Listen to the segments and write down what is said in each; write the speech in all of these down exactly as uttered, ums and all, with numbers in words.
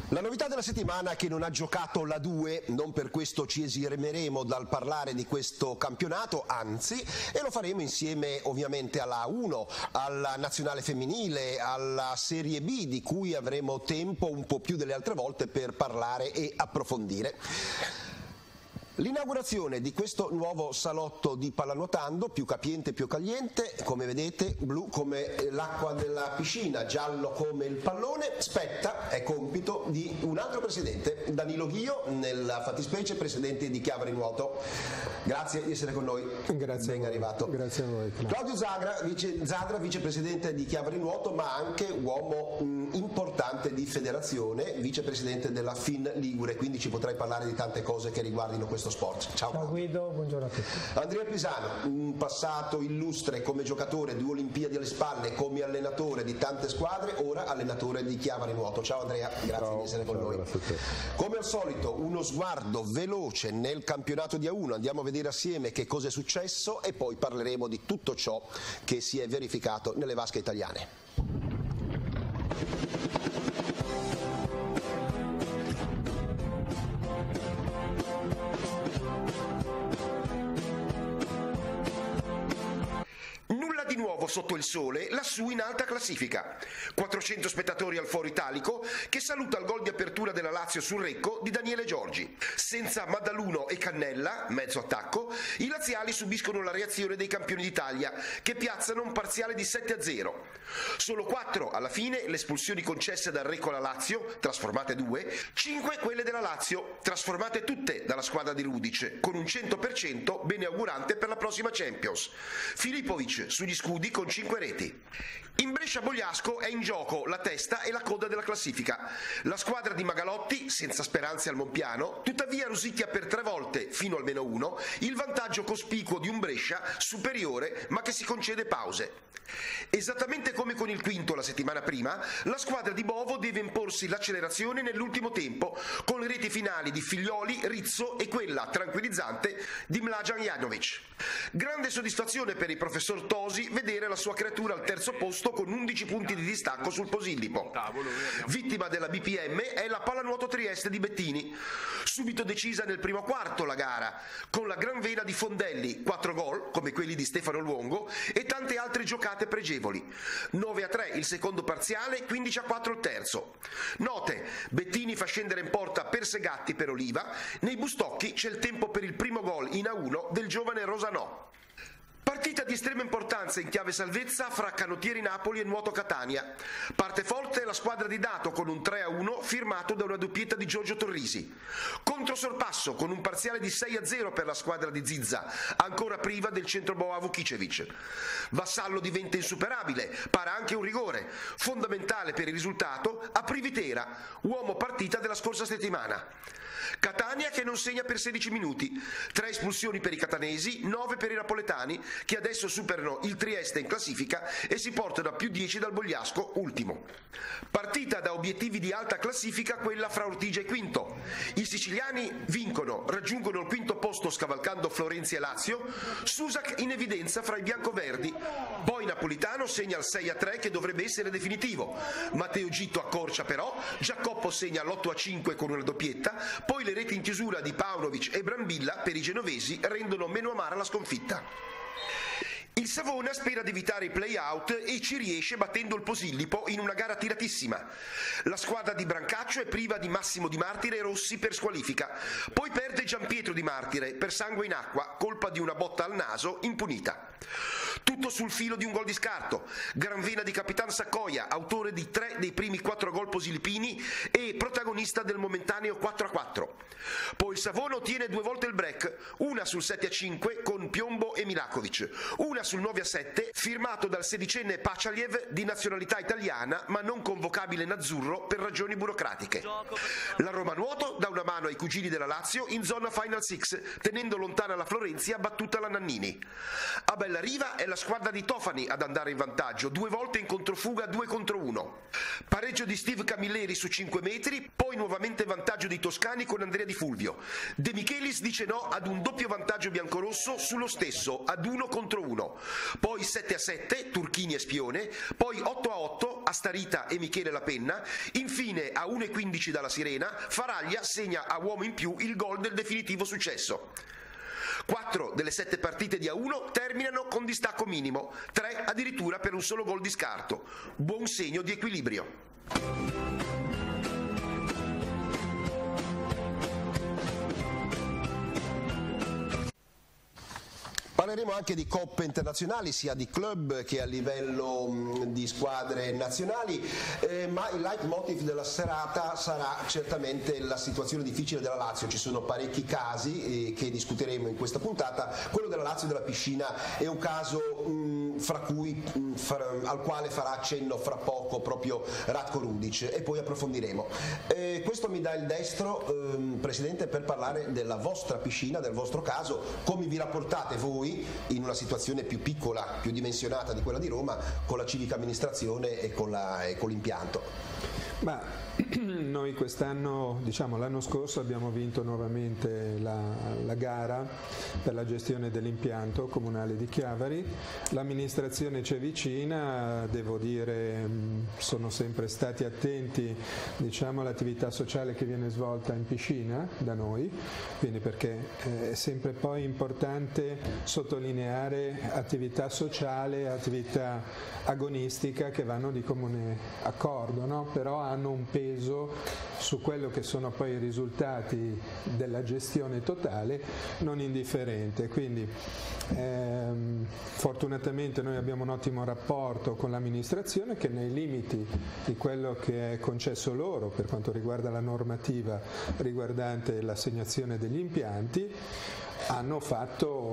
La novità della settimana è che non ha giocato la due, non per questo ci esimeremo dal parlare di questo campionato, anzi, e lo faremo insieme ovviamente alla uno, alla nazionale femminile, alla Serie B, di cui avremo tempo un po' più delle altre volte per parlare e approfondire. L'inaugurazione di questo nuovo salotto di pallanuotando, più capiente, più caliente, come vedete, blu come l'acqua della piscina, giallo come il pallone, spetta, è compito di un altro presidente, Danilo Ghio, nella fattispecie presidente di Chiavari Nuoto. Grazie di essere con noi. Grazie. Ben arrivato. Grazie a voi. Claudio Zagra, vice, Zadra, vicepresidente di Chiavari Nuoto, ma anche uomo mh, importante di federazione, vicepresidente della Fin Ligure, quindi ci potrai parlare di tante cose che riguardino questo sport. Ciao. Ciao Guido, buongiorno a tutti. Andrea Pisano, un passato illustre come giocatore, due Olimpiadi alle spalle, come allenatore di tante squadre, ora allenatore di Chiavari Nuoto. Ciao Andrea, grazie ciao, di essere con ciao, noi. Come al solito uno sguardo veloce nel campionato di A uno, andiamo a vedere assieme che cosa è successo e poi parleremo di tutto ciò che si è verificato nelle vasche italiane. Nulla di nuovo sotto il sole, lassù in alta classifica. quattrocento spettatori al Foro Italico, che saluta il gol di apertura della Lazio sul Recco di Daniele Giorgi. Senza Maddaluno e Cannella, mezzo attacco, i laziali subiscono la reazione dei campioni d'Italia, che piazzano un parziale di sette a zero. Solo quattro alla fine le espulsioni concesse dal Recco alla Lazio, trasformate due, cinque quelle della Lazio, trasformate tutte dalla squadra di Rudic, con un cento per cento beneaugurante per la prossima Champions. Filipovic sugli scudi con cinque reti. In Brescia-Bogliasco è in gioco la testa e la coda della classifica. La squadra di Magalotti, senza speranze al Monpiano, tuttavia rosicchia per tre volte, fino al meno uno, il vantaggio cospicuo di un Brescia superiore ma che si concede pause. Esattamente come con il quinto la settimana prima, la squadra di Bovo deve imporsi l'accelerazione nell'ultimo tempo, con le reti finali di Figlioli, Rizzo e quella tranquillizzante di Mlađan Janović. Grande soddisfazione per il professor Tosi vedere la sua creatura al terzo posto con undici punti di distacco sul Posillipo. Vittima della B P M è la Pallanuoto Trieste di Bettini. Subito decisa nel primo quarto la gara, con la gran vena di Fondelli, quattro gol come quelli di Stefano Luongo e tante altre giocate pregevoli. nove a tre il secondo parziale, quindici a quattro il terzo. Note: Bettini fa scendere in porta per Segatti per Oliva, nei Bustocchi c'è il tempo per il primo gol in A uno del giovane Rosanò. Partita di estrema importanza in chiave salvezza fra Canottieri Napoli e Nuoto Catania. Parte forte la squadra di Dato con un tre a uno firmato da una doppietta di Giorgio Torrisi. Controsorpasso con un parziale di sei a zero per la squadra di Zizza, ancora priva del centroboa Vukicevic. Vassallo diventa insuperabile, para anche un rigore, fondamentale per il risultato, a Privitera, uomo partita della scorsa settimana. Catania che non segna per sedici minuti, tre espulsioni per i catanesi, nove per i napoletani che adesso superano il Trieste in classifica e si portano a più dieci dal Bogliasco, ultimo. Partita da obiettivi di alta classifica quella fra Ortigia e Quinto. I siciliani vincono, raggiungono il quinto posto scavalcando Florenzi e Lazio, Susac in evidenza fra i biancoverdi, poi Napolitano segna il sei a tre che dovrebbe essere definitivo, Matteo Gitto accorcia però, Giacoppo segna l'otto a cinque con una doppietta, poi le reti in chiusura di Paunovic e Brambilla per i genovesi rendono meno amara la sconfitta. Il Savona spera di evitare i play-out e ci riesce battendo il Posillipo in una gara tiratissima. La squadra di Brancaccio è priva di Massimo Di Martire e Rossi per squalifica. Poi perde Gianpietro Di Martire per sangue in acqua, colpa di una botta al naso impunita. Tutto sul filo di un gol di scarto. Gran vena di Capitan Saccoia, autore di tre dei primi quattro gol posilippini e protagonista del momentaneo quattro a quattro. Poi il Savona ottiene due volte il break, una sul sette a cinque con Piombo e Milakovic, una sul nove a sette firmato dal sedicenne Pacaliev di nazionalità italiana ma non convocabile in azzurro per ragioni burocratiche. La Roma Nuoto dà una mano ai cugini della Lazio in zona Final Six, tenendo lontana la Florenzia battuta la Nannini. A Bellariva è la squadra di Tofani ad andare in vantaggio, due volte in controfuga due contro uno. Pareggio di Steve Camilleri su cinque metri, poi nuovamente vantaggio dei toscani con Andrea Di Fulvio. De Michelis dice no ad un doppio vantaggio biancorosso sullo stesso, ad uno contro uno. Poi sette a sette, Turchini e Spione, poi otto a otto, Astarita e Michele La Penna, infine a uno e quindici dalla Sirena, Faraglia segna a uomo in più il gol del definitivo successo. Quattro delle sette partite di A uno terminano con distacco minimo, tre addirittura per un solo gol di scarto. Buon segno di equilibrio. Parleremo anche di coppe internazionali, sia di club che a livello mh, di squadre nazionali, eh, ma il leitmotiv della serata sarà certamente la situazione difficile della Lazio. Ci sono parecchi casi eh, che discuteremo in questa puntata. Quello della Lazio e della piscina è un caso mh, fra cui, mh, fra, al quale farà accenno fra poco proprio Ratko Rudic, e poi approfondiremo. Eh, questo mi dà il destro, eh, Presidente, per parlare della vostra piscina, del vostro caso. Come vi rapportate voi in una situazione più piccola, più dimensionata di quella di Roma, con la civica amministrazione e con, la, e con l'impianto? Ma noi quest'anno, diciamo l'anno scorso, abbiamo vinto nuovamente la, la gara per la gestione dell'impianto comunale di Chiavari. L'amministrazione c'è vicina, devo dire sono sempre stati attenti, diciamo, all'attività sociale che viene svolta in piscina da noi, quindi perché è sempre poi importante sottolineare attività sociale, attività agonistica che vanno di comune accordo, no? Però hanno un peso su quello che sono poi i risultati della gestione totale non indifferente. Quindi ehm, fortunatamente noi abbiamo un ottimo rapporto con l'amministrazione che, nei limiti di quello che è concesso loro per quanto riguarda la normativa riguardante l'assegnazione degli impianti, hanno fatto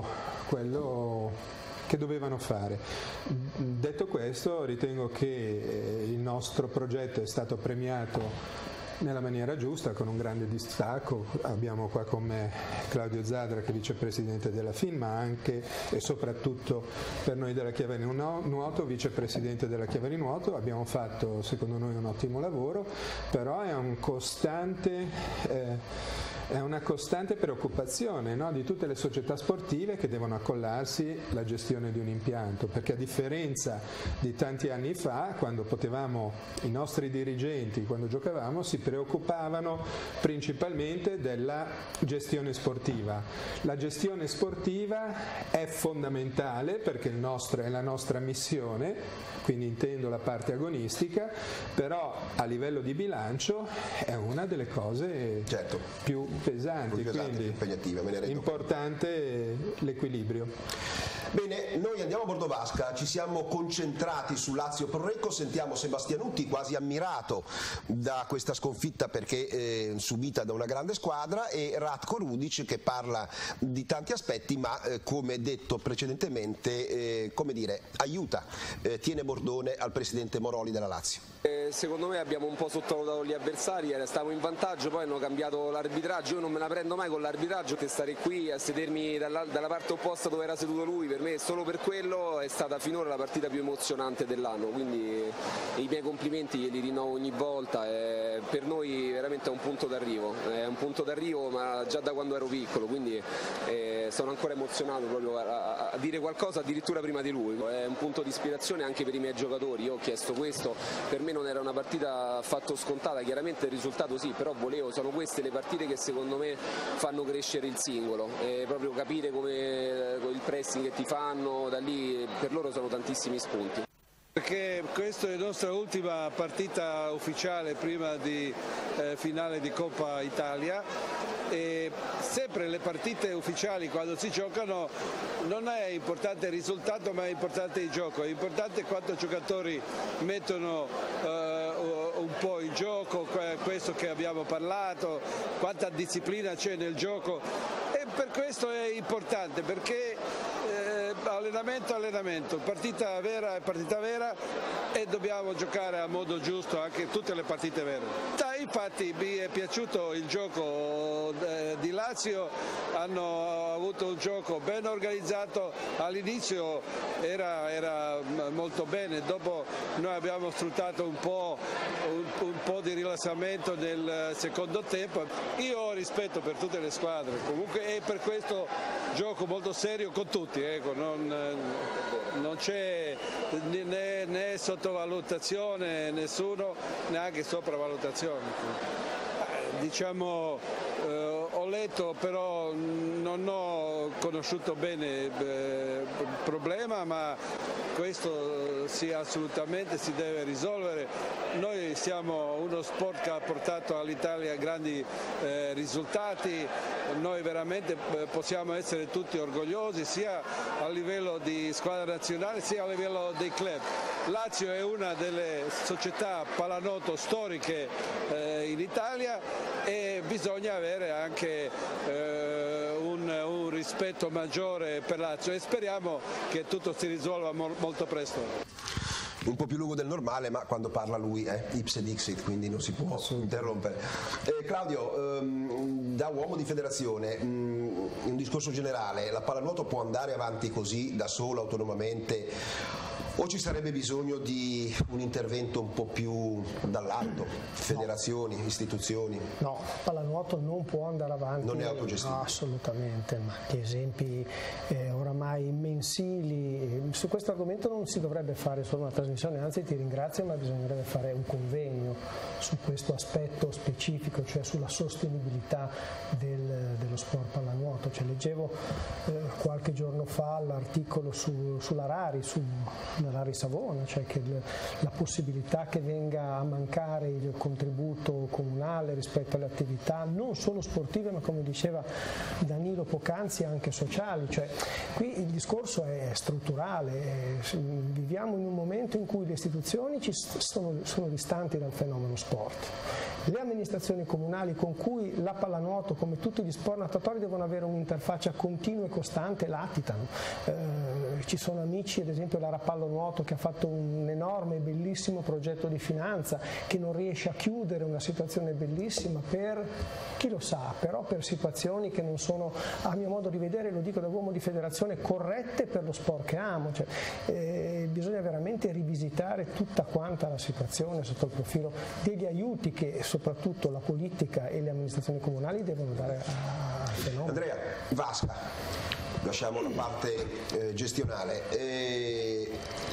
quello che dovevano fare. Detto questo, ritengo che il nostro progetto è stato premiato nella maniera giusta, con un grande distacco. Abbiamo qua con me Claudio Zadra, che è vicepresidente della F I N, ma anche e soprattutto per noi della Chiavari Nuoto, vicepresidente della Chiavari Nuoto. Abbiamo fatto secondo noi un ottimo lavoro, però è un costante eh, È una costante preoccupazione, no, di tutte le società sportive che devono accollarsi la gestione di un impianto, perché a differenza di tanti anni fa, quando potevamo, i nostri dirigenti, quando giocavamo, si preoccupavano principalmente della gestione sportiva. La gestione sportiva è fondamentale perché il nostro, è la nostra missione, quindi intendo la parte agonistica, però a livello di bilancio è una delle cose certo. più pesanti, più pesanti, quindi più impegnative, me ne rendo importante conto. L'equilibrio. Bene, noi andiamo a Bordovasca, ci siamo concentrati su Lazio Prorecco, sentiamo Sebastianutti quasi ammirato da questa sconfitta perché eh, subita da una grande squadra, e Ratko Rudic che parla di tanti aspetti, ma eh, come detto precedentemente, eh, come dire, aiuta, eh, tiene bordone al presidente Moroli della Lazio. Eh, secondo me abbiamo un po' sottovalutato gli avversari, stavamo in vantaggio, poi hanno cambiato l'arbitraggio. Io non me la prendo mai con l'arbitraggio, che stare qui a sedermi dalla, dalla parte opposta dove era seduto lui, per me solo per quello è stata finora la partita più emozionante dell'anno, quindi i miei complimenti glieli rinnovo ogni volta. Eh, per noi veramente è un punto d'arrivo, è un punto d'arrivo ma già da quando ero piccolo, quindi eh, sono ancora emozionato proprio a, a dire qualcosa addirittura prima di lui. È un punto di ispirazione anche per i miei giocatori. Io ho chiesto questo, per me non era una partita affatto scontata, chiaramente il risultato sì, però volevo, sono queste le partite che secondo me fanno crescere il singolo, e proprio capire come il pressing che ti fanno, da lì per loro sono tantissimi spunti. Perché questa è la nostra ultima partita ufficiale prima di eh, finale di Coppa Italia, e sempre le partite ufficiali quando si giocano non è importante il risultato ma è importante il gioco, è importante quanto i giocatori mettono eh, un po' in gioco, questo che abbiamo parlato, quanta disciplina c'è nel gioco, e per questo è importante perché eh, allenamento allenamento, partita vera è partita vera e dobbiamo giocare a modo giusto anche tutte le partite vere. Dai, infatti mi è piaciuto il gioco di Lazio, hanno avuto un gioco ben organizzato, all'inizio era, era molto bene, dopo noi abbiamo sfruttato un po', un, un po' di rilassamento nel secondo tempo. Io ho rispetto per tutte le squadre comunque e per questo gioco molto serio con tutti, ecco, non, non c'è né, né sottovalutazione nessuno, neanche sopravalutazione. Diciamo, eh, ho letto però non ho conosciuto bene il eh, problema, ma questo sì, assolutamente si deve risolvere. Noi siamo uno sport che ha portato all'Italia grandi eh, risultati, noi veramente possiamo essere tutti orgogliosi sia a livello di squadra nazionale sia a livello dei club. Lazio è una delle società pallanuoto storiche eh, in Italia e bisogna avere anche eh, un, un rispetto maggiore per Lazio e speriamo che tutto si risolva mo- molto presto. Un po' più lungo del normale, ma quando parla lui è ipse dixit, quindi non si può interrompere. Eh, Claudio, ehm, da uomo di federazione, mh, un discorso generale, la pallanuoto può andare avanti così da sola, autonomamente, o ci sarebbe bisogno di un intervento un po' più dall'alto, federazioni, no. istituzioni? No, pallanuoto non può andare avanti. Non è autogestibile? No, assolutamente, ma gli esempi eh, oramai mensili, su questo argomento non si dovrebbe fare solo una trasmissione, anzi ti ringrazio, ma bisognerebbe fare un convegno su questo aspetto specifico, cioè sulla sostenibilità del, dello sport pallanuoto. Cioè, leggevo eh, qualche giorno fa l'articolo su, sulla Rari, su Rari Savona, cioè che l, la possibilità che venga a mancare il contributo comunale rispetto alle attività non solo sportive ma, come diceva Danilo poc'anzi, anche sociali. Cioè, qui il discorso è strutturale, viviamo in un momento in cui le istituzioni ci sono, sono distanti dal fenomeno sport. Le amministrazioni comunali con cui la pallanuoto, come tutti gli sport natatori, devono avere un'interfaccia continua e costante, latitano. Eh, ci sono amici, ad esempio la Rapallo Nuoto, che ha fatto un enorme e bellissimo progetto di finanza, che non riesce a chiudere una situazione bellissima per, chi lo sa, però per situazioni che non sono, a mio modo di vedere, lo dico da uomo di federazione, corrette per lo sport che amo. Cioè, eh, bisogna veramente rivisitare tutta quanta la situazione sotto il profilo degli aiuti che soprattutto la politica e le amministrazioni comunali devono dare al fenomeno. Andrea, Vasca, lasciamo la parte eh, gestionale. Eh,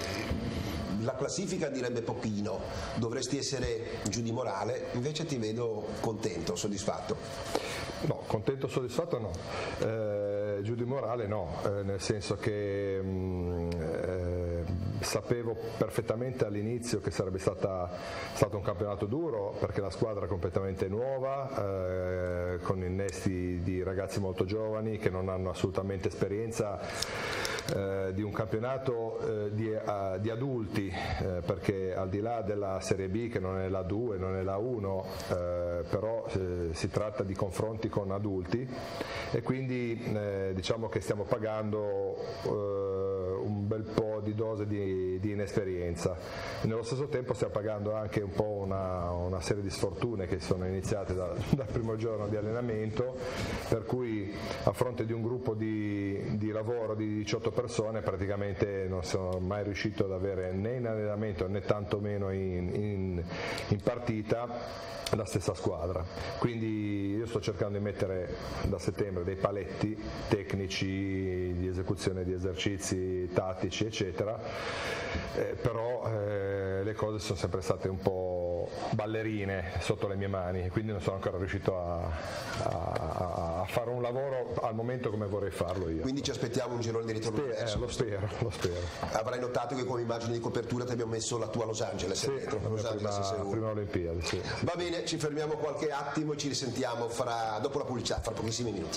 la classifica direbbe pochino, dovresti essere giù di morale, invece ti vedo contento, soddisfatto. No, contento, soddisfatto no, eh, giù di morale no, eh, nel senso che mh, eh, sapevo perfettamente all'inizio che sarebbe stata, stato un campionato duro, perché la squadra è completamente nuova, eh, con innesti di ragazzi molto giovani che non hanno assolutamente esperienza eh, di un campionato eh, di, uh, di adulti, eh, perché al di là della Serie B, che non è la due, non è la uno, eh, però eh, si tratta di confronti con adulti e quindi eh, diciamo che stiamo pagando eh, un bel po' di dose di, di inesperienza. Nello stesso tempo stiamo pagando anche un po' una, una serie di sfortune che sono iniziate da, dal primo giorno di allenamento, per cui a fronte di un gruppo di, di lavoro di diciotto persone praticamente non sono mai riuscito ad avere né in allenamento né tantomeno in, in, in partita la stessa squadra, quindi io sto cercando di mettere da settembre dei paletti tecnici di esecuzione di esercizi tattici eccetera, eh, però eh, le cose sono sempre state un po' ballerine sotto le mie mani, quindi non sono ancora riuscito a, a, a fare un lavoro al momento come vorrei farlo io. Quindi ci aspettiamo un girone di ritorno Sper- diverso. Eh, lo spero, lo spero. Avrai notato che come immagine di copertura ti abbiamo messo la tua Los Angeles, sì, dentro, la Los Angeles prima, prima Olimpiadi, sì. Va bene, ci fermiamo qualche attimo e ci risentiamo fra, dopo la pubblicità, fra pochissimi minuti.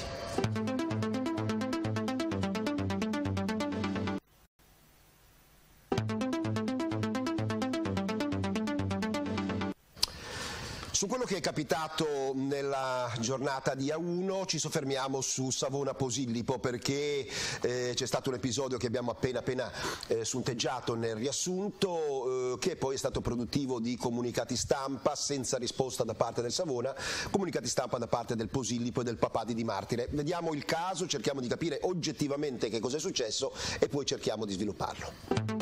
Su quello che è capitato nella giornata di A uno ci soffermiamo su Savona Posillipo, perché eh, c'è stato un episodio che abbiamo appena appena eh, sunteggiato nel riassunto, eh, che poi è stato produttivo di comunicati stampa senza risposta da parte del Savona, comunicati stampa da parte del Posillipo e del papà di Di Martire. Vediamo il caso, cerchiamo di capire oggettivamente che cosa è successo e poi cerchiamo di svilupparlo.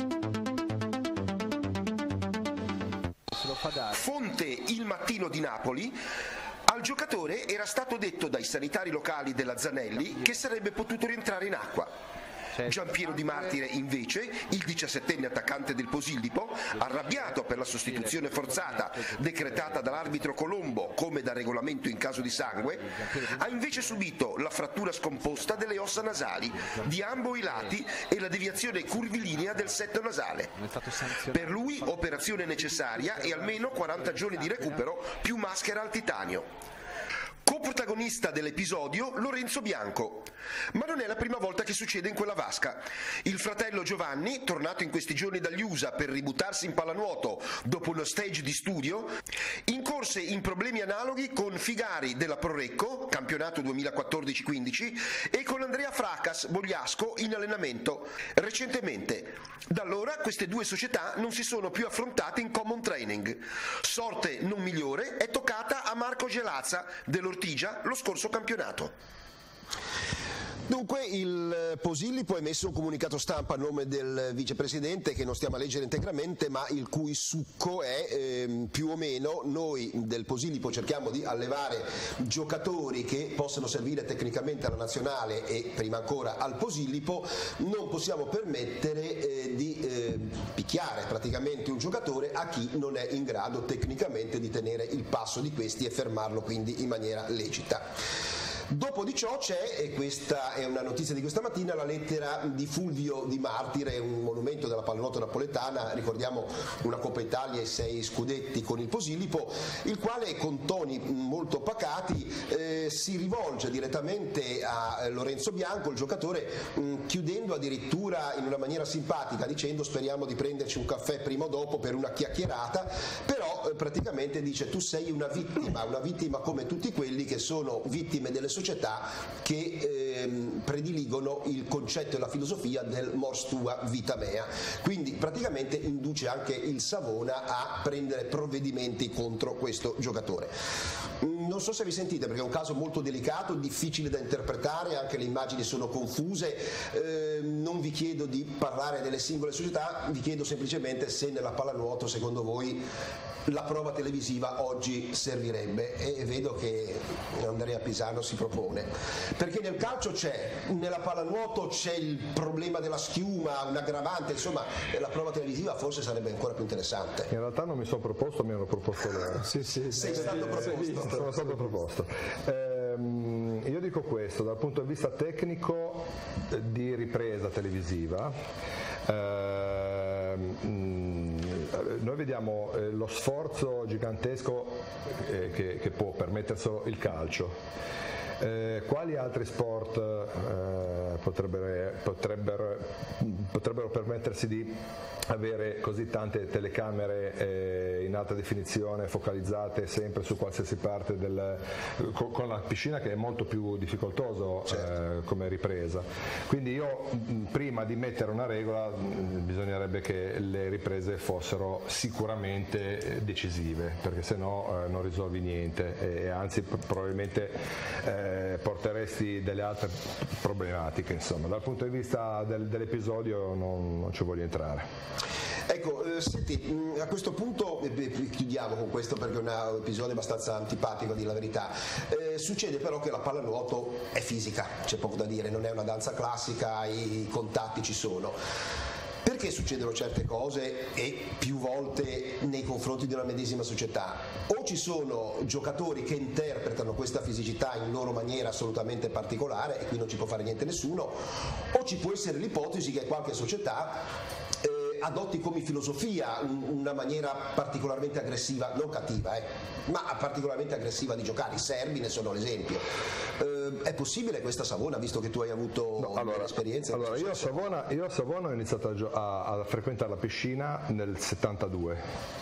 Fonte Il Mattino di Napoli: al giocatore era stato detto dai sanitari locali della Zanelli che sarebbe potuto rientrare in acqua. Giampiero Di Martire, invece, il diciassettenne attaccante del Posillipo, arrabbiato per la sostituzione forzata decretata dall'arbitro Colombo come da regolamento in caso di sangue, ha invece subito la frattura scomposta delle ossa nasali di ambo i lati e la deviazione curvilinea del setto nasale. Per lui operazione necessaria e almeno quaranta giorni di recupero più maschera al titanio. Coprotagonista dell'episodio Lorenzo Bianco, ma non è la prima volta che succede in quella vasca. Il fratello Giovanni, tornato in questi giorni dagli U S A per ributtarsi in pallanuoto dopo uno stage di studio, incorse in problemi analoghi con Figari della Prorecco, campionato duemilaquattordici quindici, e con Andrea Fracas Bogliasco in allenamento recentemente. Da allora queste due società non si sono più affrontate in common training. Sorte non migliore è toccata a Marco Gelazza dell'Ortigia lo scorso campionato. Dunque il Posillipo ha emesso un comunicato stampa a nome del vicepresidente che non stiamo a leggere integralmente, ma il cui succo è eh, più o meno: noi del Posillipo cerchiamo di allevare giocatori che possano servire tecnicamente alla nazionale e prima ancora al Posillipo, non possiamo permettere eh, di eh, picchiare praticamente un giocatore a chi non è in grado tecnicamente di tenere il passo di questi e fermarlo quindi in maniera lecita. Dopo di ciò c'è, e questa è una notizia di questa mattina, la lettera di Fulvio Di Martire, un monumento della pallanuoto napoletana, ricordiamo una Coppa Italia e sei scudetti con il Posillipo, il quale con toni molto pacati eh, si rivolge direttamente a Lorenzo Bianco, il giocatore, mh, chiudendo addirittura in una maniera simpatica dicendo: speriamo di prenderci un caffè prima o dopo per una chiacchierata, però eh, praticamente dice: tu sei una vittima, una vittima come tutti quelli che sono vittime delle società che ehm, prediligono il concetto e la filosofia del mors tua vita mea. Quindi praticamente induce anche il Savona a prendere provvedimenti contro questo giocatore. Non so se vi sentite, perché è un caso molto delicato, difficile da interpretare, anche le immagini sono confuse, eh, non vi chiedo di parlare delle singole società, vi chiedo semplicemente se nella pallanuoto secondo voi la prova televisiva oggi servirebbe, e vedo che Andrea Pisano si propone, perché nel calcio c'è, nella pallanuoto c'è il problema della schiuma, un aggravante, insomma la prova televisiva forse sarebbe ancora più interessante. In realtà non mi sono proposto, mi hanno proposto loro. Sì, sì, sei stato proposto. Sono stato proposto. Ehm, io dico questo, dal punto di vista tecnico eh, di ripresa televisiva, ehm, noi vediamo eh, lo sforzo gigantesco eh, che, che può permetterselo il calcio. Eh, quali altri sport eh, potrebbero, potrebbero, potrebbero permettersi di avere così tante telecamere eh, in alta definizione focalizzate sempre su qualsiasi parte del, con, con la piscina, che è molto più difficoltoso certo. eh, come ripresa. Quindi io prima di mettere una regola bisognerebbe che le riprese fossero sicuramente decisive, perché se no eh, non risolvi niente e anzi probabilmente eh, porteresti delle altre problematiche. Insomma, dal punto di vista del, dell'episodio non, non ci voglio entrare. Ecco, eh, senti, a questo punto eh, chiudiamo con questo perché è un episodio abbastanza antipatico a dire la verità. Eh, succede però che la pallanuoto è fisica, c'è poco da dire, non è una danza classica, i contatti ci sono. Perché succedono certe cose e più volte nei confronti di una medesima società? O ci sono giocatori che interpretano questa fisicità in loro maniera assolutamente particolare e qui non ci può fare niente nessuno, o ci può essere l'ipotesi che qualche società adotti come filosofia una maniera particolarmente aggressiva, non cattiva, eh, ma particolarmente aggressiva di giocare. I serbi ne sono l'esempio. Eh, è possibile questa Savona, visto che tu hai avuto no, allora, esperienza? Allora, io a, Savona, io a Savona ho iniziato a, a, a frequentare la piscina nel settantadue.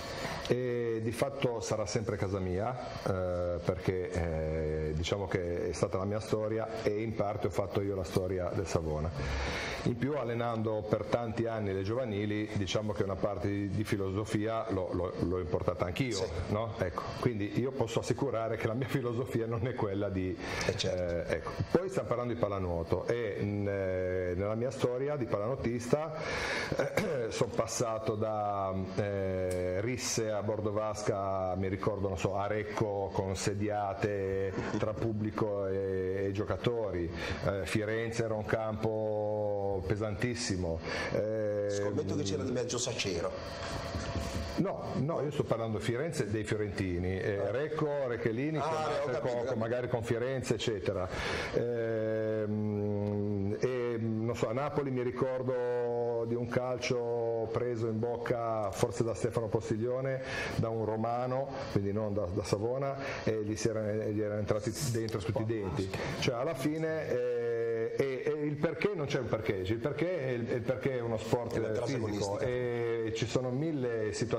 e di fatto sarà sempre casa mia, eh, perché eh, diciamo che è stata la mia storia e in parte ho fatto io la storia del Savona. In più, allenando per tanti anni le giovanili, diciamo che una parte di, di filosofia l'ho, l'ho, l'ho importata anch'io, sì. No? Ecco, quindi io posso assicurare che la mia filosofia non è quella di... Eh certo. eh, ecco. Poi stiamo parlando di pallanuoto e in, eh, nella mia storia di pallanuotista eh, sono passato da eh, risse a Bordovasca, mi ricordo, non so, a Recco con sediate tra pubblico e, e giocatori, eh, Firenze era un campo pesantissimo. Eh, Scommetto che c'era di mezzo Sacero. No, no, io sto parlando Firenze dei fiorentini, eh, Recco, Rechelini, ah, con, con, magari con Firenze, eccetera. Ehm, e non so, a Napoli mi ricordo di un calcio preso in bocca forse da Stefano Postiglione, da un romano, quindi non da, da Savona, e gli, si erano, gli erano entrati dentro tutti i denti. Cioè alla fine eh, e, e il perché non c'è un perché, il perché è, il, il perché è uno sport è fisico e ci sono mille situazioni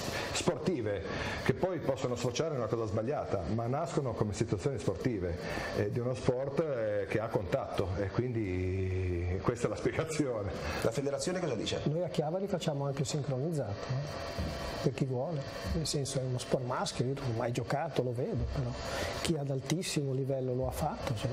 sportive che poi possono sfociare in una cosa sbagliata, ma nascono come situazioni sportive eh, di uno sport eh, che ha contatto e quindi questa è la spiegazione. La federazione cosa dice? Noi a Chiavari facciamo anche sincronizzato, eh? Per chi vuole, nel senso è uno sport maschio, io non ho mai giocato, lo vedo, però chi ad altissimo livello lo ha fatto, insomma.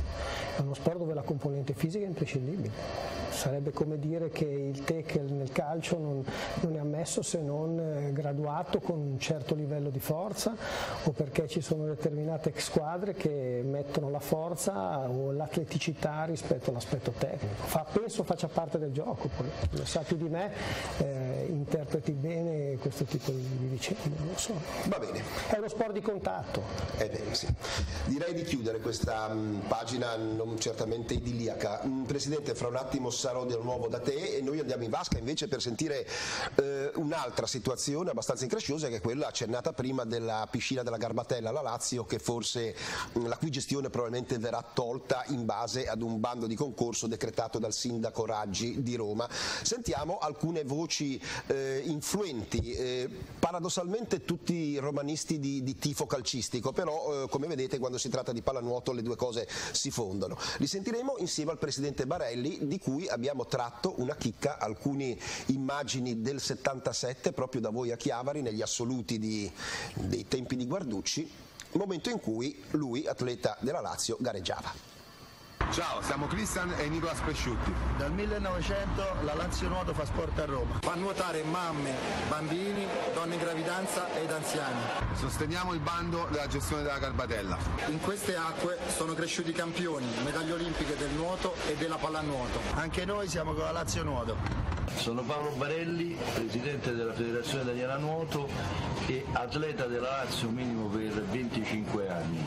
È uno sport dove la componente fisica è imprescindibile. Sarebbe come dire che il tackle nel calcio non, non è ammesso se non graduato con un certo livello di forza o perché ci sono determinate squadre che mettono la forza o l'atleticità rispetto all'aspetto tecnico. Fa, penso faccia parte del gioco, poi lo sa più di me, eh, interpreti bene questo tipo di, di vicende, non lo so. Va bene. È uno sport di contatto. Eh bene, sì. Direi di chiudere questa mh, pagina non certamente idilliaca. Mh, Presidente, fra un attimo sarò di nuovo da te e noi andiamo in vasca invece per sentire eh, un'altra situazione abbastanza incresciosa, che è quella accennata prima della piscina della Garbatella alla Lazio, che forse mh, la cui gestione probabilmente verrà tolta in base ad un bando di concorso decretato dal sindaco Raggi di Roma. Sentiamo alcune voci eh, influenti, eh, paradossalmente tutti romanisti di, di tifo calcistico, però eh, come vedete quando si tratta di pallanuoto le due cose si fondono. Li sentiremo insieme al presidente Barelli, di cui abbiamo tratto una chicca, alcune immagini del settantasette proprio da voi a Chiavari negli assoluti di, dei tempi di Guarducci, momento in cui lui, atleta della Lazio, gareggiava. Ciao, siamo Cristian e Nicolas Pesciutti. Dal millenovecento la Lazio Nuoto fa sport a Roma. Fa nuotare mamme, bambini, donne in gravidanza ed anziani. Sosteniamo il bando della gestione della Garbatella. In queste acque sono cresciuti campioni, medaglie olimpiche del nuoto e della pallanuoto. Anche noi siamo con la Lazio Nuoto. Sono Paolo Barelli, presidente della Federazione Italiana Nuoto e atleta della Lazio minimo per venticinque anni.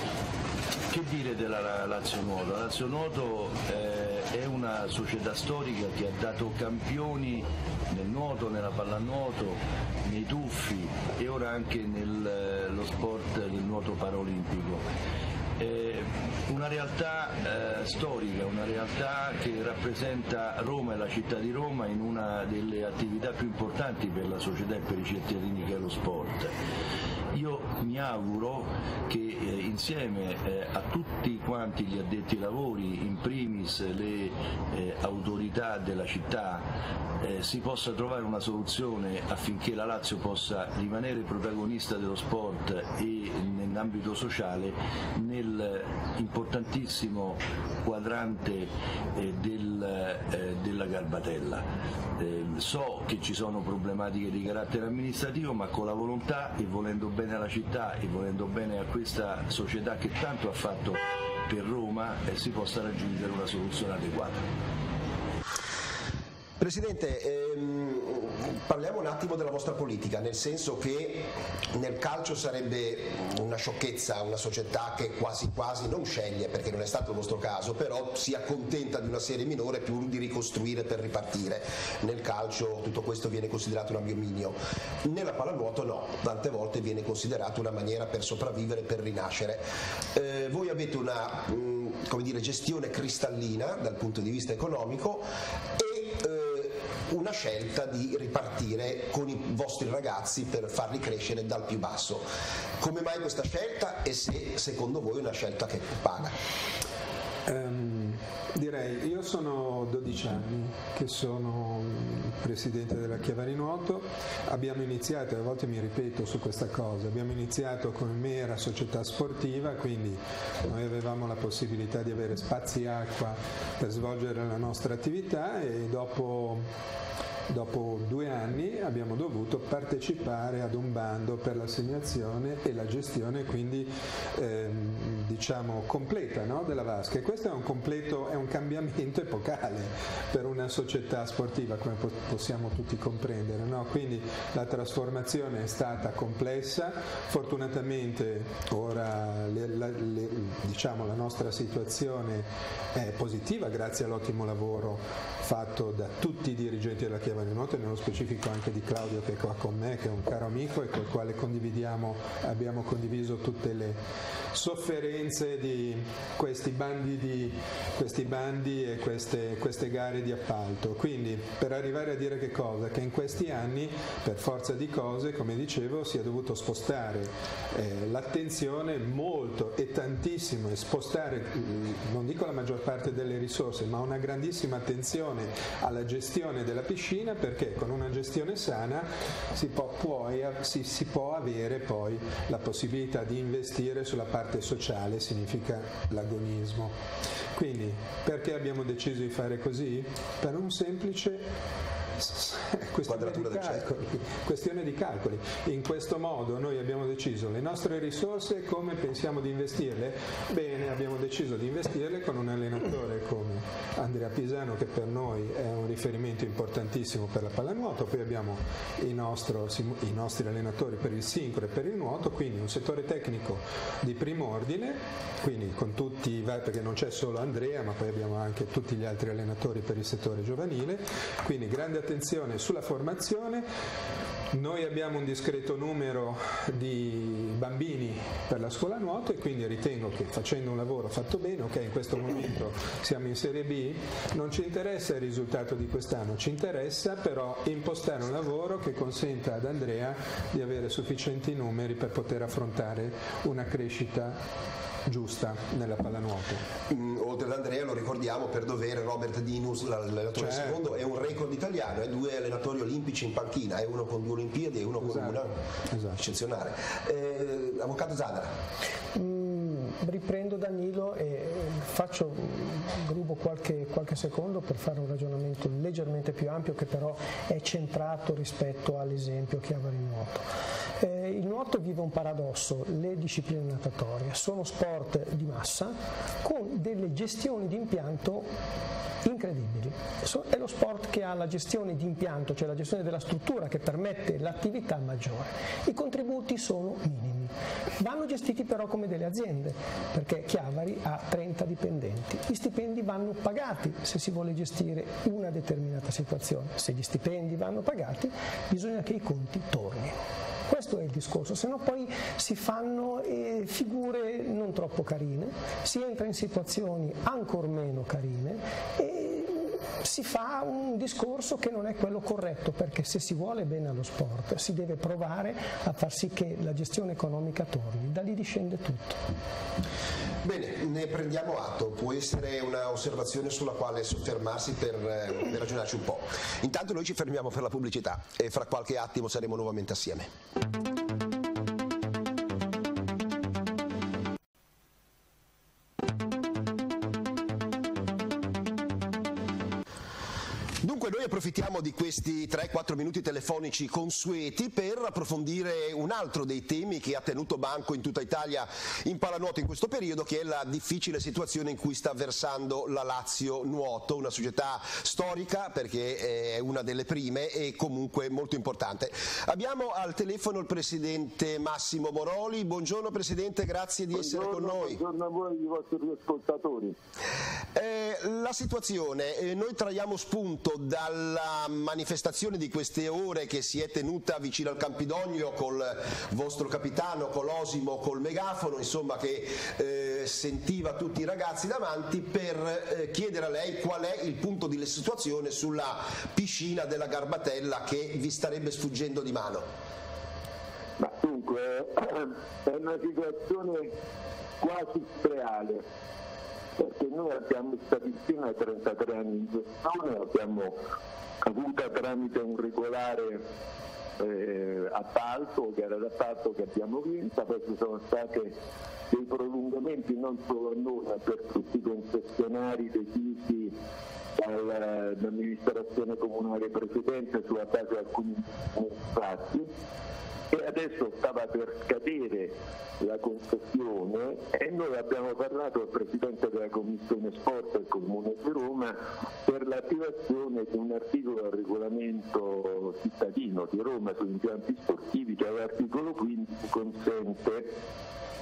Che dire della Lazio Nuoto? La Lazio Nuoto eh, è una società storica che ha dato campioni nel nuoto, nella pallanuoto, nei tuffi e ora anche nello sport del nuoto paraolimpico. È una realtà eh, storica, una realtà che rappresenta Roma e la città di Roma in una delle attività più importanti per la società e per i cittadini che è lo sport. Io mi auguro che eh, insieme eh, a tutti quanti gli addetti ai lavori, in primis le eh, autorità della città, eh, si possa trovare una soluzione affinché la Lazio possa rimanere protagonista dello sport e nell'ambito sociale nel importantissimo quadrante eh, del, eh, della Garbatella. Eh, so che ci sono problematiche di carattere amministrativo, ma con la volontà e volendo bene alla città e volendo bene a questa società che tanto ha fatto per Roma eh, si possa raggiungere una soluzione adeguata. Presidente, ehm, parliamo un attimo della vostra politica, nel senso che nel calcio sarebbe una sciocchezza una società che quasi quasi non sceglie, perché non è stato il vostro caso, però si accontenta di una serie minore pur di ricostruire per ripartire. Nel calcio tutto questo viene considerato un abominio, nella pallanuoto no, tante volte viene considerato una maniera per sopravvivere, per rinascere. Eh, voi avete una mh, come dire, gestione cristallina dal punto di vista economico e una scelta di ripartire con i vostri ragazzi per farli crescere dal più basso. Come mai questa scelta e se secondo voi è una scelta che paga? Um, direi, io sono dodici anni che sono presidente della Chiavari Nuoto, abbiamo iniziato, e a volte mi ripeto su questa cosa, abbiamo iniziato come mera società sportiva, quindi noi avevamo la possibilità di avere spazi e acqua per svolgere la nostra attività e dopo Dopo due anni abbiamo dovuto partecipare ad un bando per l'assegnazione e la gestione quindi ehm, diciamo completa, no, della vasca, e questo è un completo, è un cambiamento epocale per una società sportiva, come po- possiamo tutti comprendere, no? Quindi la trasformazione è stata complessa, fortunatamente ora le, la, le, diciamo, la nostra situazione è positiva grazie all'ottimo lavoro fatto da tutti i dirigenti della Chiavari Nuoto e nello specifico anche di Claudio che è qua con me, che è un caro amico e col quale condividiamo, abbiamo condiviso tutte le sofferenze di questi bandi, di, questi bandi e queste, queste gare di appalto. Quindi per arrivare a dire che cosa? Che in questi anni per forza di cose, come dicevo, si è dovuto spostare eh, l'attenzione molto e tantissimo e spostare, non dico la maggior parte delle risorse, ma una grandissima attenzione alla gestione della piscina, perché con una gestione sana si può, poi, si, si può avere poi la possibilità di investire sulla parte sociale, significa l'agonismo. Quindi perché abbiamo deciso di fare così? Per un semplice questione di calcoli, questione di calcoli. In questo modo noi abbiamo deciso le nostre risorse come pensiamo di investirle? Bene, abbiamo deciso di investirle con un allenatore come Andrea Pisano, che per noi è un riferimento importantissimo per la pallanuoto, poi abbiamo i, nostro, i nostri allenatori per il sincro e per il nuoto, quindi un settore tecnico di primo ordine, quindi con tutti, perché non c'è solo Andrea ma poi abbiamo anche tutti gli altri allenatori per il settore giovanile, quindi grande attenzione sulla formazione. Noi abbiamo un discreto numero di bambini per la scuola nuoto e quindi ritengo che facendo un lavoro fatto bene, ok, in questo momento siamo in Serie B, non ci interessa il risultato di quest'anno, ci interessa però impostare un lavoro che consenta ad Andrea di avere sufficienti numeri per poter affrontare una crescita giusta nella pallanuoto. Mm, oltre ad Andrea, lo ricordiamo per dovere, Robert Dinus, l'allenatore certo. secondo, è un record italiano, è due allenatori olimpici in panchina, è uno con due Olimpiadi e uno esatto. con una esatto. eccezionale. Eh, Avvocato Zadara. Mm, riprendo Danilo e faccio, rubo qualche, qualche secondo per fare un ragionamento leggermente più ampio che però è centrato rispetto all'esempio Chiavari Nuoto. Eh, il nuoto vive un paradosso, le discipline natatorie sono sport di massa con delle gestioni di impianto incredibili. È lo sport che ha la gestione di impianto, cioè la gestione della struttura che permette l'attività maggiore. I contributi sono minimi, vanno gestiti però come delle aziende, perché Chiavari ha trenta dipendenti. Gli stipendi vanno pagati se si vuole gestire una determinata situazione. Se gli stipendi vanno pagati, bisogna che i conti tornino. Questo è il discorso, se no poi si fanno eh, figure non troppo carine, si entra in situazioni ancor meno carine e si fa un discorso che non è quello corretto, perché se si vuole bene allo sport si deve provare a far sì che la gestione economica torni, da lì discende tutto. Bene, ne prendiamo atto, può essere una osservazione sulla quale soffermarsi per, per ragionarci un po'. Intanto noi ci fermiamo per la pubblicità e fra qualche attimo saremo nuovamente assieme. Dunque noi approfittiamo di questi tre quattro minuti telefonici consueti per approfondire un altro dei temi che ha tenuto banco in tutta Italia in pallanuoto in questo periodo, che è la difficile situazione in cui sta versando la Lazio Nuoto, una società storica perché è una delle prime e comunque molto importante. Abbiamo al telefono il presidente Massimo Moroli. Buongiorno Presidente, grazie di buongiorno, essere con noi. Buongiorno a voi e ai vostri ascoltatori. Eh, la situazione, eh, noi traiamo spunto dal alla manifestazione di queste ore che si è tenuta vicino al Campidoglio col vostro capitano, con l'Osimo, col megafono, insomma, che eh, sentiva tutti i ragazzi davanti, per eh, chiedere a lei qual è il punto di situazione sulla piscina della Garbatella che vi starebbe sfuggendo di mano. Ma dunque è una situazione quasi reale, perché noi abbiamo questa piscina trentatré anni in gestione, abbiamo avuta tramite un regolare eh, appalto, gara d'appalto che abbiamo vinto, poi ci sono state dei prolungamenti non solo a noi ma per tutti i concessionari decisi dall'amministrazione comunale precedente sulla base di alcuni fatti, e adesso stava per scadere la concessione e noi abbiamo parlato al Presidente della Commissione Sport del Comune di Roma per l'attivazione di un articolo del regolamento cittadino di Roma sugli impianti sportivi, che all'articolo quindici consente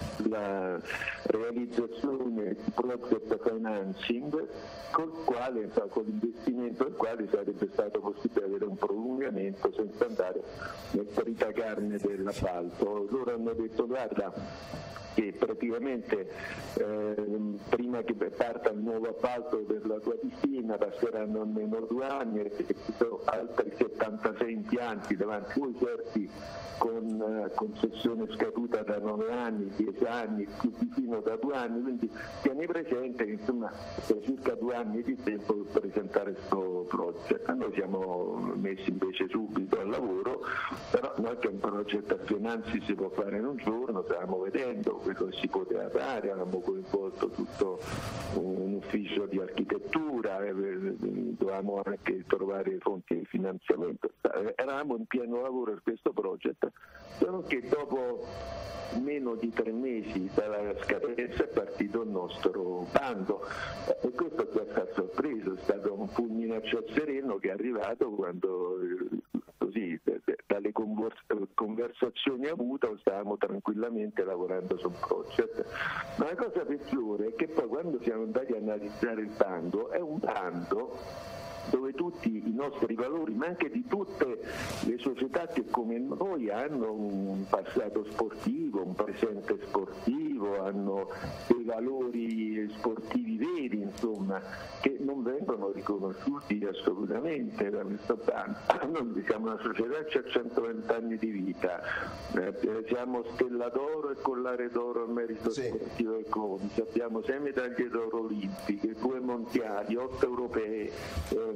la realizzazione di project financing col quale, con l'investimento del quale sarebbe stato possibile avere un prolungamento senza andare nel tritacarne dell'appalto. Loro hanno detto: guarda, che praticamente eh, prima che parta il nuovo appalto per la tua piscina passeranno almeno due anni e ci sono altri settantasei impianti davanti voi, certi con eh, concessione scaduta da nove anni, dieci anni, più vicino da due anni, quindi tieni presente che insomma c'è circa due anni di tempo per presentare questo project. Noi siamo messi invece subito al lavoro, però non è che un project a finanzi si può fare in un giorno, stiamo vedendo quello che si poteva fare, abbiamo coinvolto tutto un ufficio di architettura, dovevamo anche trovare fonti di finanziamento, eravamo in pieno lavoro per questo project, solo che dopo meno di tre mesi dalla scadenza è partito il nostro bando e questo ci ha sorpreso, è stato un fulmine a ciel sereno che è arrivato quando così dalle conversazioni avute stavamo tranquillamente lavorando su un project. Ma la cosa peggiore è che poi quando siamo andati a analizzare il bando, è un bando dove tutti i nostri valori, ma anche di tutte le società che come noi hanno un passato sportivo, un presente sportivo, hanno dei valori sportivi veri, insomma, che non vengono riconosciuti assolutamente da questo bando. Noi siamo una società che ha centoventi anni di vita, eh, siamo stella d'oro e collare d'oro al merito sì. sportivo e Comici, abbiamo sei medaglie d'oro olimpiche, due mondiali, otto europee, eh,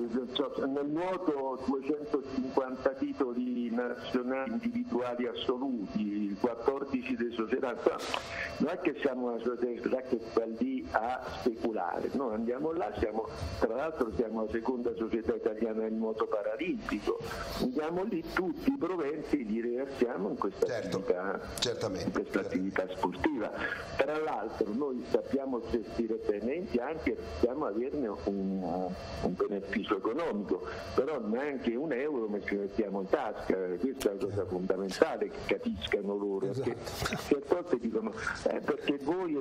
nel nuoto duecentocinquanta titoli nazionali individuali assoluti, quattordici di società. Non è che siamo una società che sta lì a speculare, noi andiamo là, siamo, tra l'altro siamo la seconda società italiana del nuoto paralimpico, andiamo lì, tutti i proventi li realizziamo in questa, certo, attività, certamente, in questa attività sportiva. Tra l'altro noi sappiamo gestire bene impianti e possiamo averne un, un beneficio economico, però neanche un euro ci mettiamo in tasca, questa è la cosa fondamentale che capiscano loro, esatto. Perché certe volte dicono eh, perché voi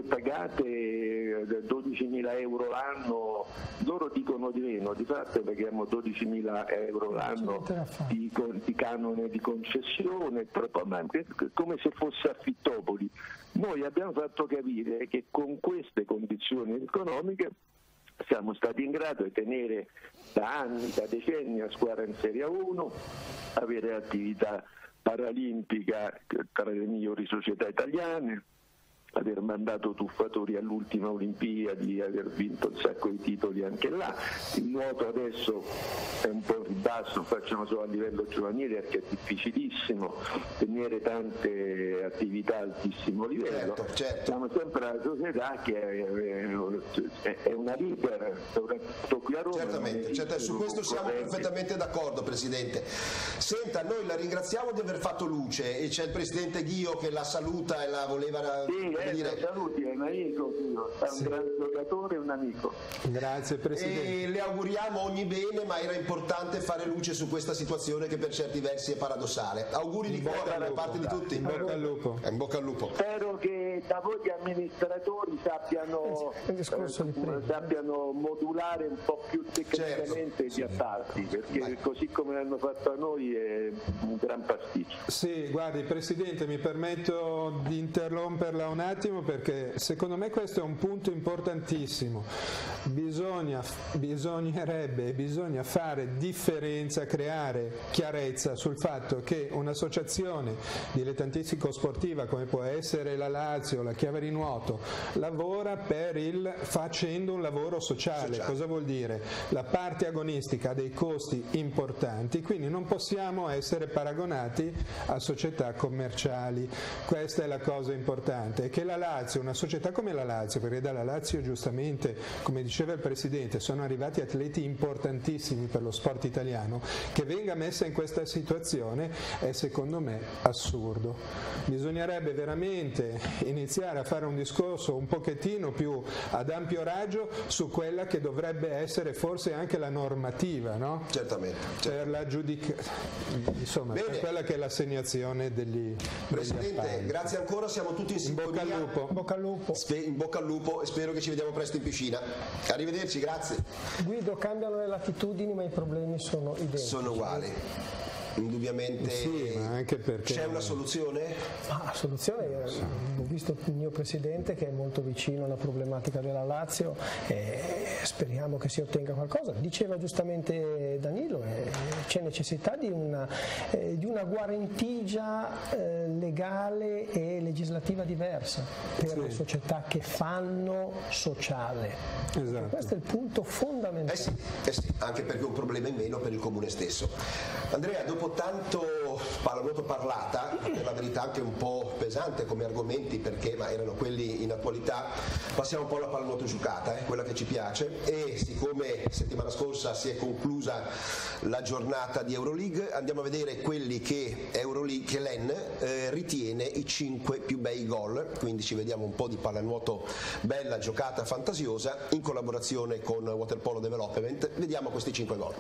pagate dodicimila euro l'anno, loro dicono di meno, di fatto paghiamo dodicimila euro l'anno di, di canone di concessione, come se fosse affittopoli. Noi abbiamo fatto capire che con queste condizioni economiche siamo stati in grado di tenere da anni, da decenni a squadra in Serie uno, avere attività paralimpica tra le migliori società italiane, aver mandato tuffatori all'ultima Olimpiadi, aver vinto un sacco di titoli anche là. Il nuoto adesso è un po' in basso, facciamo solo a livello giovanile perché è difficilissimo tenere tante attività a altissimo livello. Certo, certo. Siamo sempre una società che è, è una leader, soprattutto qui a Roma. Certamente, certo, su questo siamo perfettamente d'accordo, Presidente. Senta, noi la ringraziamo di aver fatto luce e c'è il Presidente Ghio che la saluta e la voleva... Sì, Dire... saluti, è un amico, è un sì. gran giocatore e un amico. Grazie Presidente. E le auguriamo ogni bene, ma era importante fare luce su questa situazione che per certi versi è paradossale. Auguri in di cuore da parte di tutti. In bocca al lupo. In bocca al lupo. Spero che che da voi amministratori sappiano, eh, sappiano modulare un po' più tecnicamente certo. gli attacchi, perché Vai. così come l'hanno fatto a noi è un gran pasticcio. Sì, guardi Presidente, mi permetto di interromperla un attimo perché secondo me questo è un punto importantissimo. Bisogna, bisognerebbe e bisogna fare differenza, creare chiarezza sul fatto che un'associazione dilettantistico-sportiva come può essere la Lazio, la Chiavari Nuoto, lavora per il facendo un lavoro sociale. sociale. Cosa vuol dire? La parte agonistica ha dei costi importanti, quindi non possiamo essere paragonati a società commerciali. Questa è la cosa importante, è che la Lazio, una società come la Lazio, perché dalla Lazio giustamente, come diceva il Presidente, sono arrivati atleti importantissimi per lo sport italiano, che venga messa in questa situazione è secondo me assurdo. Bisognerebbe veramente iniziare a fare un discorso un pochettino più ad ampio raggio su quella che dovrebbe essere forse anche la normativa, no? Certamente. Per la giudica... insomma, per quella che è l'assegnazione degli Presidente, degli grazie ancora, siamo tutti in sintonia. In bocca al lupo. In bocca al lupo. In bocca al lupo e spero che ci vediamo presto in piscina. Arrivederci, grazie. Guido, cambiano le latitudini ma i problemi sono identici. Sono uguali. Indubbiamente sì, ma anche perché... c'è una soluzione? Ah, la soluzione, eh, ho visto il mio Presidente che è molto vicino alla problematica della Lazio e speriamo che si ottenga qualcosa. Diceva giustamente Danilo, eh, c'è necessità di una, eh, di una guarentigia eh, legale e legislativa diversa per sì. le società che fanno sociale. Esatto. Questo è il punto fondamentale. Eh sì, eh sì, anche perché è un problema in meno per il comune stesso. Andrea, dopo tanto pallanuoto parlata, per la verità anche un po' pesante come argomenti perché ma erano quelli in attualità, passiamo un po' alla pallanuoto giocata, eh, quella che ci piace, e siccome settimana scorsa si è conclusa la giornata di Euroleague, andiamo a vedere quelli che, Euroleague, che l'E N eh, ritiene i cinque più bei gol, quindi ci vediamo un po' di pallanuoto bella, giocata, fantasiosa, in collaborazione con Waterpolo Development. Vediamo questi cinque gol.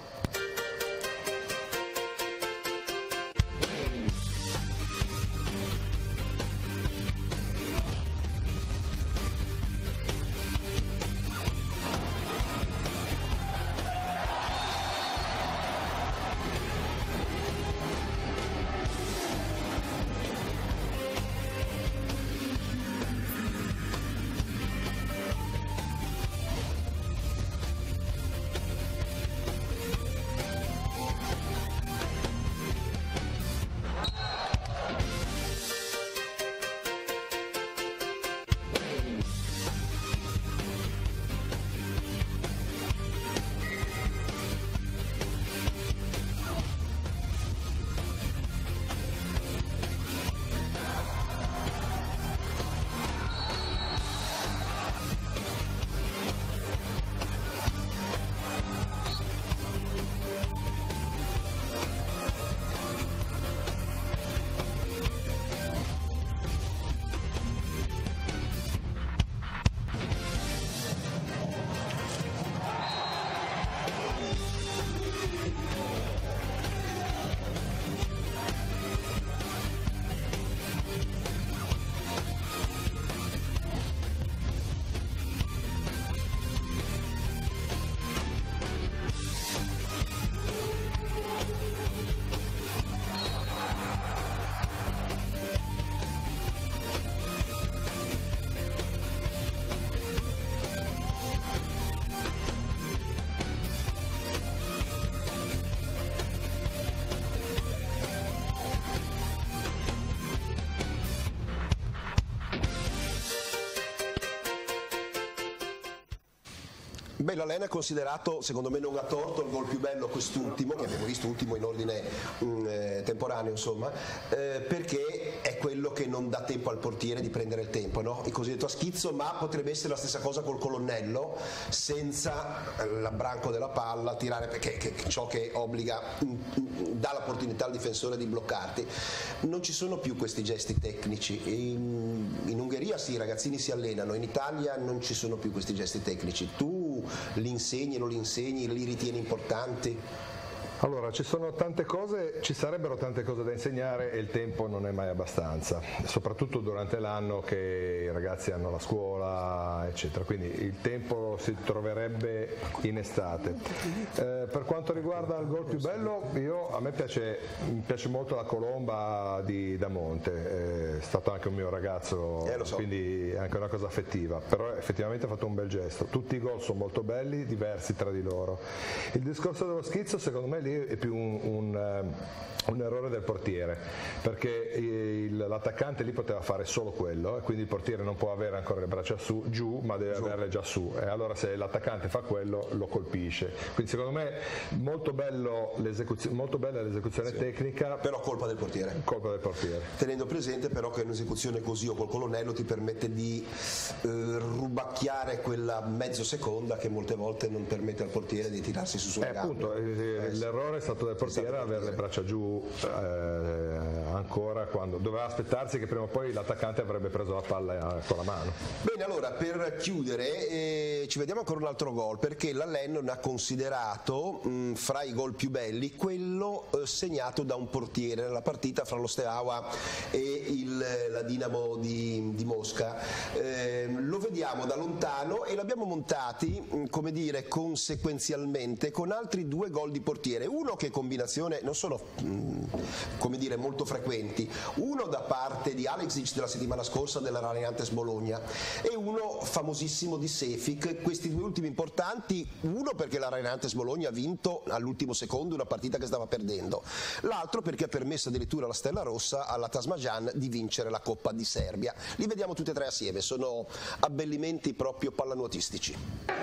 Beh, l'Alena ha considerato, secondo me non a torto, il gol più bello quest'ultimo, che abbiamo visto ultimo in ordine mh, eh, temporaneo, insomma, eh, perché è quello che non dà tempo al portiere di prendere il tempo, no? Il cosiddetto a schizzo, ma potrebbe essere la stessa cosa col colonnello, senza l'abbranco della palla, tirare, perché che, ciò che obbliga, mh, mh, dà l'opportunità al difensore di bloccarti. Non ci sono più questi gesti tecnici. In, in Ungheria sì, i ragazzini si allenano, in Italia non ci sono più questi gesti tecnici. Tu li insegni, non li insegni, li ritieni importanti? Allora, ci sono tante cose, ci sarebbero tante cose da insegnare e il tempo non è mai abbastanza, soprattutto durante l'anno che i ragazzi hanno la scuola, eccetera, quindi il tempo si troverebbe in estate. Eh, per quanto riguarda il gol più bello, io, a me piace, mi piace molto la colomba di Damonte, è stato anche un mio ragazzo, eh, lo so. Quindi è anche una cosa affettiva, però effettivamente ha fatto un bel gesto. Tutti i gol sono molto belli, diversi tra di loro. Il discorso dello schizzo secondo me lì è più un, un, un errore del portiere, perché il, l'attaccante lì poteva fare solo quello e quindi il portiere non può avere ancora le braccia su, giù, ma deve giù. averle già su, e allora se l'attaccante fa quello lo colpisce. Quindi secondo me molto, bello l'esecuzione, molto bella l'esecuzione sì. tecnica, però colpa del portiere. Colpa del portiere. Tenendo presente però che un'esecuzione così o col colonnello ti permette di eh, rubacchiare quella mezzo seconda che molte volte non permette al portiere di tirarsi su sulle eh, gambe. Appunto, eh, l'errore è stato del portiere avere le braccia giù eh, ancora, quando doveva aspettarsi che prima o poi l'attaccante avrebbe preso la palla con la mano. Bene, allora per chiudere eh, ci vediamo ancora un altro gol, perché la Lennon ha considerato mh, fra i gol più belli quello eh, segnato da un portiere nella partita fra lo Steaua e il, la Dinamo di, di Mosca. Eh, lo vediamo da lontano e l'abbiamo montati mh, come dire conseguenzialmente con altri due gol di portiere, uno che combinazione non sono mh, come dire molto frequenti, uno da parte di Aleksic della settimana scorsa della Raineantes Bologna e uno famosissimo di Šefic. Questi due ultimi importanti, uno perché la Raineantes Bologna ha vinto all'ultimo secondo una partita che stava perdendo, l'altro perché ha permesso addirittura alla Stella Rossa, alla Tasmajan, di vincere la Coppa di Serbia. Li vediamo tutti e tre assieme, sono abbellimenti proprio pallanuotistici.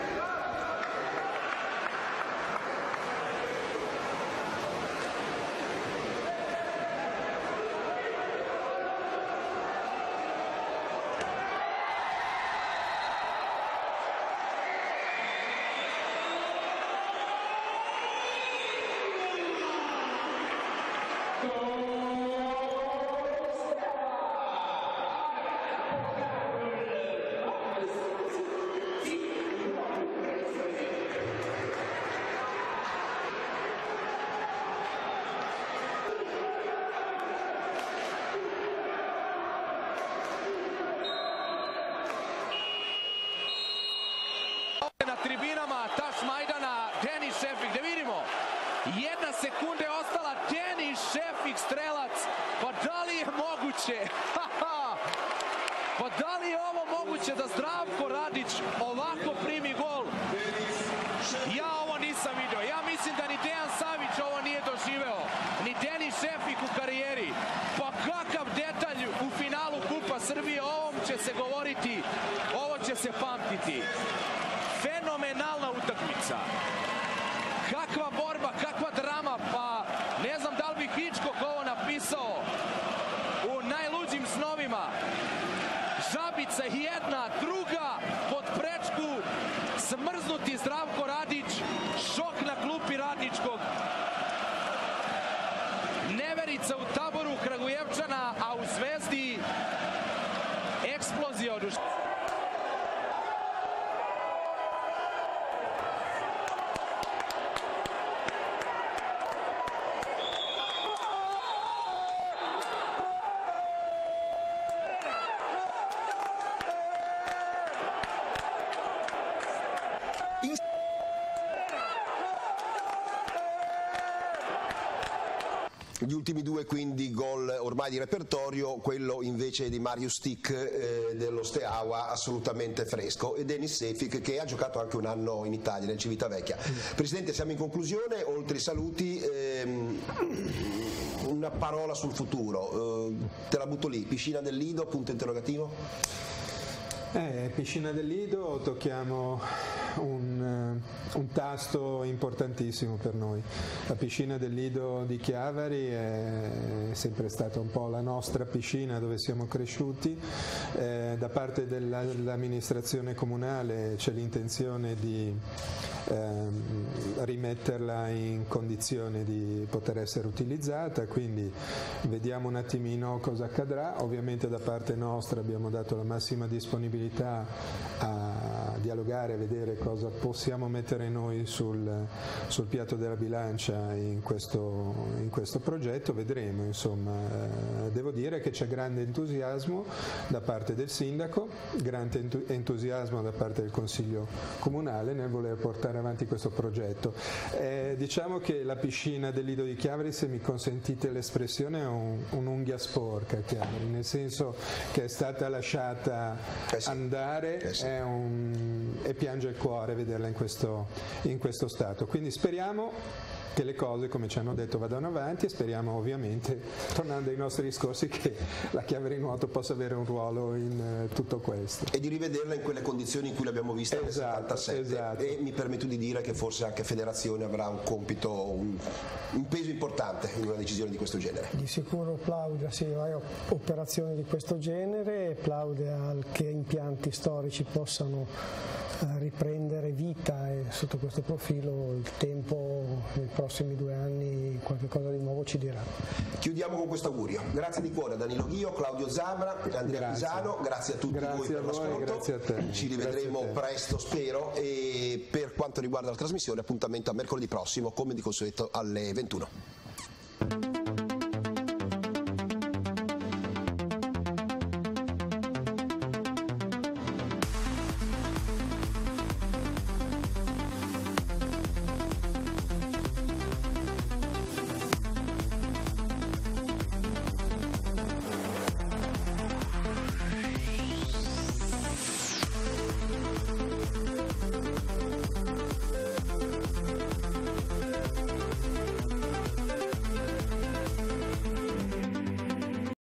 tribinama Taš Majdana, Denis Šefik, da vidimo, jedna sekunda je ostala, Denis Šefik strelac, pa da li je moguće, pa da li je ovo moguće da Zdravko Radić ovako primi gol? Ja ovo nisam vidio, ja mislim da ni Dejan Savić ovo nije doživeo, ni Denis Šefik u karijeri, pa kakav detalj u finalu Kupa Srbije, o ovom će se govoriti, ovo će se pamtiti. Fenomenalna utakmica. Kakva borba, kakva drama, pa ne znam da li bi Hitchcock ovo napisao u najluđim snovima. Žabica jedna, druga, pod prečku, smrznuti Zdravko Radić, šok na klupi Radničkog. Neverica u taboru Kragujevčana, a u Zvezdi eksplozija od ušća. Gli ultimi due quindi gol ormai di repertorio, quello invece di Marius Stik eh, dello Steaua assolutamente fresco, e Denis Šefik che ha giocato anche un anno in Italia, nel Civitavecchia. Presidente, siamo in conclusione, oltre i saluti ehm, una parola sul futuro, eh, te la butto lì, piscina del Lido, punto interrogativo? Eh, piscina del Lido, tocchiamo un, un tasto importantissimo per noi. La piscina del Lido di Chiavari è sempre stata un po' la nostra piscina dove siamo cresciuti. Eh, da parte della, dell'amministrazione comunale c'è l'intenzione di ehm, rimetterla in condizione di poter essere utilizzata, quindi vediamo un attimino cosa accadrà. Ovviamente da parte nostra abbiamo dato la massima disponibilità a dialogare, a vedere cosa possiamo mettere noi sul, sul piatto della bilancia in questo, in questo progetto, vedremo. Insomma, eh, devo dire che c'è grande entusiasmo da parte del sindaco, grande entusiasmo da parte del Consiglio Comunale nel voler portare avanti questo progetto. Eh, diciamo che la piscina del Lido di Chiavari, se mi consentite l'espressione, è un, un'unghia sporca, Chiavari, nel senso che è stata lasciata eh sì. andare eh sì. è un, e piange il cuore vederla in questo, in questo stato. Quindi speriamo che le cose, come ci hanno detto, vadano avanti e speriamo ovviamente, tornando ai nostri discorsi, che la Chiavari Nuoto possa avere un ruolo in uh, tutto questo. E di rivederla in quelle condizioni in cui l'abbiamo vista nel esatto, settantasette. Esatto. E mi permetto di dire che forse anche Federazione avrà un compito, un, un peso importante in una decisione di questo genere. Di sicuro plaude sì, a operazioni di questo genere, plaude al che impianti storici possano riprendere vita, e sotto questo profilo il tempo nei prossimi due anni qualche cosa di nuovo ci dirà. Chiudiamo con questo augurio. Grazie di cuore a Danilo Ghio, Claudio Zabra, Andrea grazie. Pisano, grazie a tutti grazie voi per l'ascolto. Grazie a te. Ci rivedremo presto, spero, e per quanto riguarda la trasmissione appuntamento a mercoledì prossimo come di consueto alle ventuno.